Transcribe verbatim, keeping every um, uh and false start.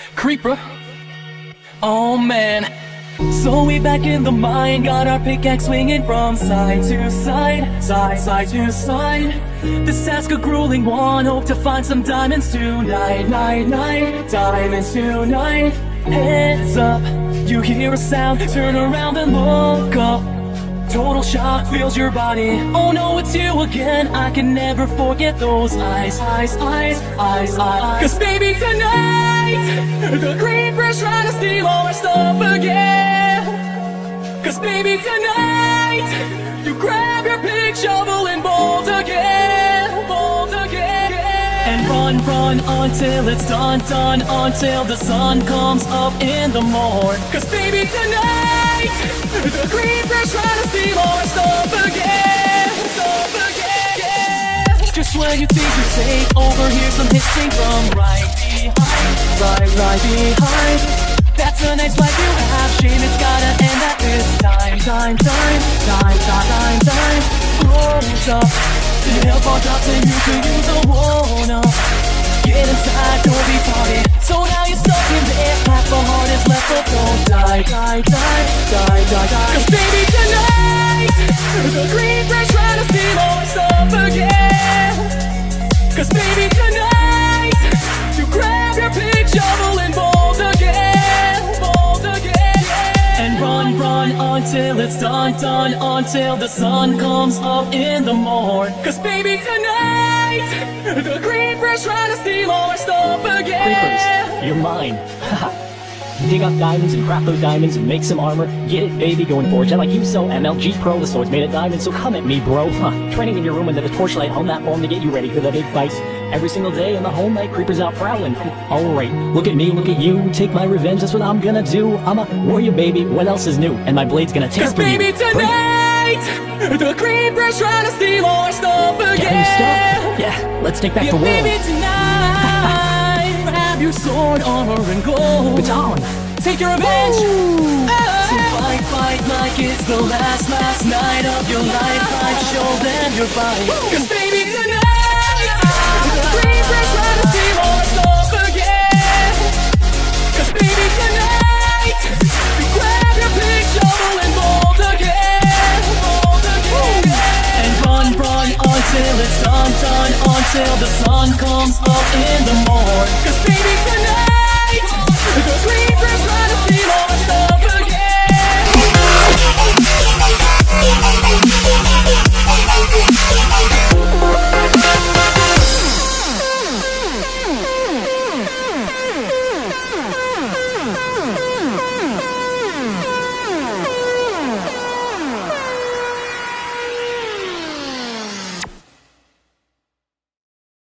Creeper. Oh man. So we back in the mine, got our pickaxe swinging from side to side, side, side to side. This task a grueling one, hope to find some diamonds tonight, night, night, diamonds tonight. Heads up, you hear a sound, turn around and look up. Total shock fills your body. Oh no, it's you again. I can never forget those eyes, eyes, eyes, eyes, eyes. Cause baby tonight, the creeper's trying to steal all our stuff again. Cause baby tonight, you grab your pick, shovel and bolt again, bolt again. And run, run until it's done, done, until the sun comes up in the morn. Cause baby tonight, the creeper's trying to steal all our stuff again, stuff again. Just when you think you're safe, over here some hissing from right behind, right, right behind. That's a nice life you have, shame it's gotta end at this time, time, time, time, time, time, time. Close up, the help on top and you could use a wanna. Get inside, don't be tardy. So now you're stuck in there, half the heart is left, but don't die, die, die, die, die, die. Cause baby tonight, the creeper's trying to steal all our stuff again. Cause baby tonight, you grab your pick, shovel and bolt again, bolt again. And run, run until it's done, done, until the sun comes up in the morn. Cause baby tonight, the creeper's trying to steal all our stuff again. Creepers, you're mine. Dig up diamonds and craft those diamonds and make some armor. Get it, baby, going forge. I like you so, M L G Pro, the sword's made of diamonds, so come at me, bro. Huh. Training in your room under the torchlight on that phone to get you ready for the big fight. Every single day in the whole night, creepers out prowling. Alright, look at me, look at you. Take my revenge, that's what I'm gonna do. I'm a warrior, baby, what else is new? And my blade's gonna tear Cause for you. baby tonight, the creeper's trying to steal all our stuff again. Get new stuff? Yeah, let's take back yeah, the world. Baby tonight, grab your sword, armor and gold. Baton. Take your revenge. Oh. So fight, fight like it's the last, last night of your life. Fight, show them your fight. Cause baby tonight, the creeper's trying to steal all our stuff again. Cause baby tonight, you grab your pick, shovel and bolt again, bolt again. And run, run until it's done, done, until the sun comes up in the morn. Cause baby tonight,